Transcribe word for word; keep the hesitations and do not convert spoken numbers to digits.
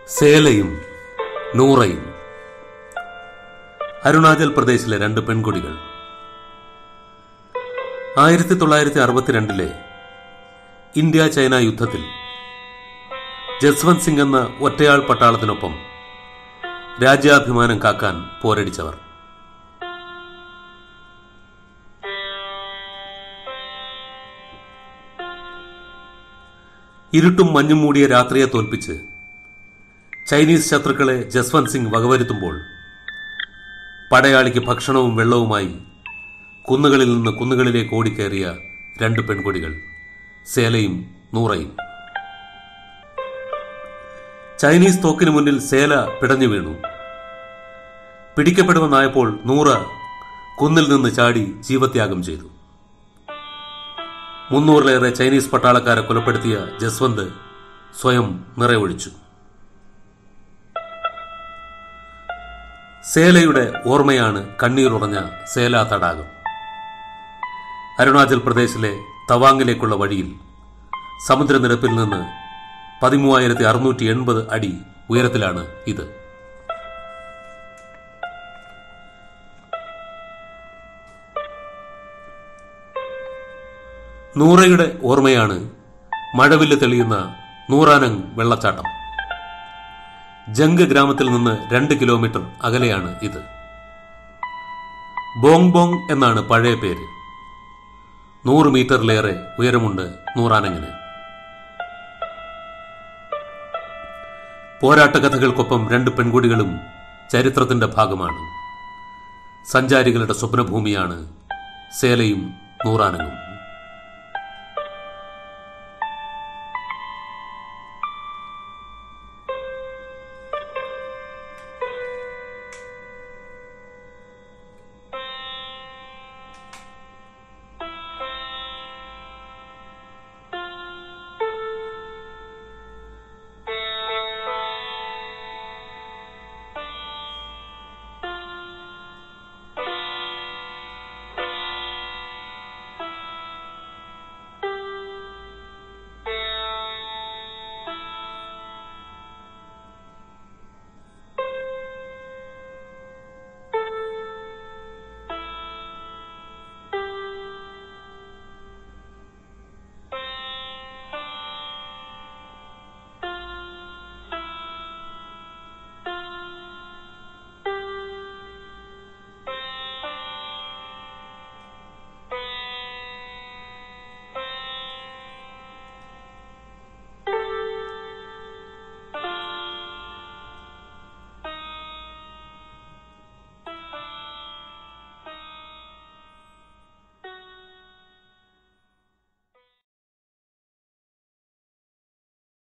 സേലയും നൂറയും. അരുണാചൽ പ്രദേശിലെ രണ്ട് പെൺകുടികൾ. ആയിരത്തി തൊള്ളായിരത്തി അറുപത്തിരണ്ടിലെ ഇന്ത്യ ചൈന യുദ്ധത്തിൽ ജസ്വന്ത് സിംഗ് എന്ന ഒറ്റയാൾ പട്ടാളത്തിനൊപ്പം രാജ്യാഭിമാനം കാക്കാൻ പോരടിച്ചവർ. ഇരുട്ടും മഞ്ഞും മൂടിയ രാത്രിയെ തോൽപ്പിച്ച് ചൈനീസ് ശത്രുക്കളെ ജസ്വന്ത് സിംഗ് വകവരുത്തുമ്പോൾ പടയാളിക്ക് ഭക്ഷണവും വെള്ളവുമായി കുന്നുകളിൽ നിന്ന് കുന്നുകളിലേക്ക് ഓടിക്കയറിയ രണ്ട് പെൺകുടികൾ, സേലയും നൂറയും. ചൈനീസ് തോക്കിന് മുന്നിൽ സേല പിടഞ്ഞു വീണു. പിടിക്കപ്പെടുമെന്നായപ്പോൾ നൂറ കുന്നിൽ നിന്ന് ചാടി ജീവത്യാഗം ചെയ്തു. മുന്നൂറിലേറെ ചൈനീസ് പട്ടാളക്കാരെ കൊലപ്പെടുത്തിയ ജസ്വന്ത് സ്വയം നിറയൊഴിച്ചു. സേലയുടെ ഓർമ്മയാണ് കണ്ണീരുറഞ്ഞ സേലാ തടാകം. അരുണാചൽ പ്രദേശിലെ തവാങ്ങിലേക്കുള്ള വഴിയിൽ സമുദ്രനിരപ്പിൽ നിന്ന് പതിമൂവായിരത്തി അറുന്നൂറ്റി എൺപത് അടി ഉയരത്തിലാണ് ഇത്. നൂറയുടെ ഓർമ്മയാണ് മഴവില്ല് തെളിയുന്ന നൂറാനങ് വെള്ളച്ചാട്ടം. ജംഗ് ഗ്രാമത്തിൽ നിന്ന് രണ്ട് കിലോമീറ്റർ അകലെയാണ് ഇത്. ബോങ് ബോങ് എന്നാണ് പഴയ പേര്. നൂറ് മീറ്ററിലേറെ ഉയരമുണ്ട് നൂറാനങ്ങിന്. പോരാട്ട കഥകൾക്കൊപ്പം രണ്ട് പെൺകുടികളും ചരിത്രത്തിന്റെ ഭാഗമാണ്. സഞ്ചാരികളുടെ സ്വപ്നഭൂമിയാണ് സേലയും നൂറാനങ്ങും.